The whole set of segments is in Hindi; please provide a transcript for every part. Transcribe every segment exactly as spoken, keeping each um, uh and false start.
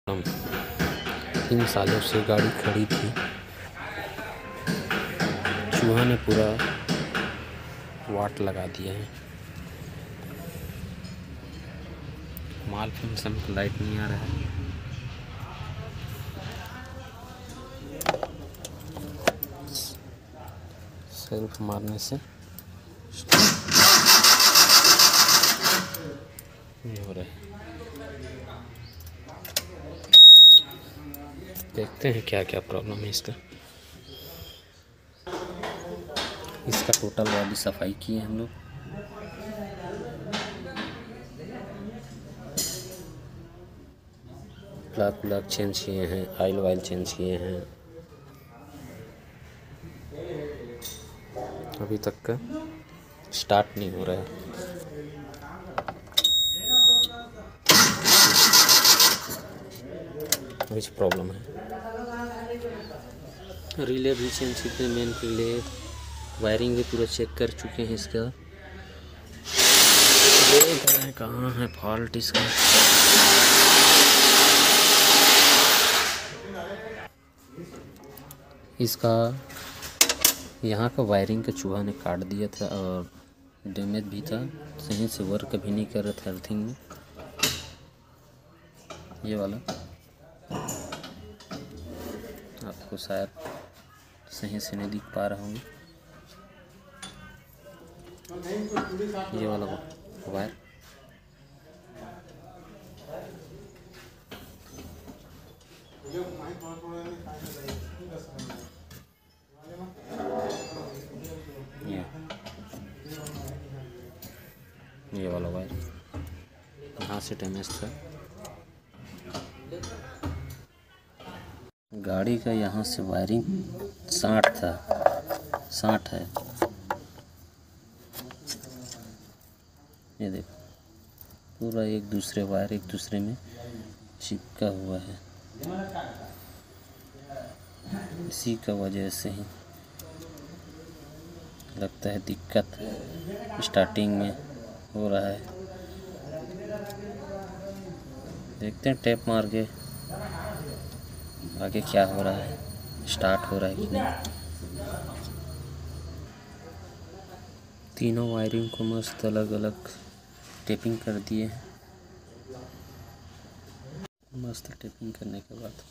हम तीन सालों से गाड़ी खड़ी थी, चूहा ने पूरा वाट लगा दिया है। माल फंक्शन का लाइट नहीं आ रहा है। सेल्फ मारने से ये हो रहा है। देखते हैं क्या क्या प्रॉब्लम है इसका। इसका टोटल बॉडी सफाई किए हम लोग। प्लग व्लग चेंज किए हैं, ऑयल वाइल चेंज किए हैं। अभी तक का स्टार्ट नहीं हो रहा है। कुछ प्रॉब्लम है। रिले भी चेंज किए, मेन रिले, वायरिंग भी पूरा चेक कर चुके हैं इसका। देख रहे हैं कहाँ है फॉल्ट इसका। इसका यहाँ का वायरिंग का चूहा ने काट दिया था और डैमेज भी था, सही से वर्क भी नहीं कर रहा था अर्थिंग में। ये वाला आपको शायद सही से नहीं दिख पा रहा हूँ। ये वाला वायर ये ये वाला वायर यहाँ से डैमेज था। गाड़ी का यहाँ से वायरिंग साठ था, साठ है। ये देखो पूरा एक दूसरे वायर एक दूसरे में चिपका हुआ है। इसी का वजह से ही लगता है दिक्कत स्टार्टिंग में हो रहा है। देखते हैं टेप मार के आगे क्या हो रहा है, स्टार्ट हो रहा है कि नहीं। तीनों वायरिंग को मस्त अलग अलग टेपिंग कर दिए हैं। मस्त टेपिंग करने के बाद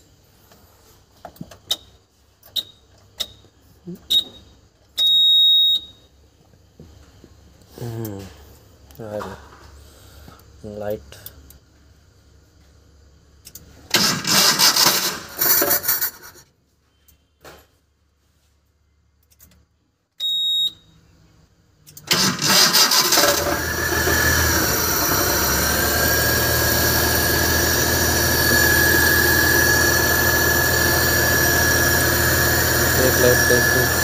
लाइट एक लाइट देखते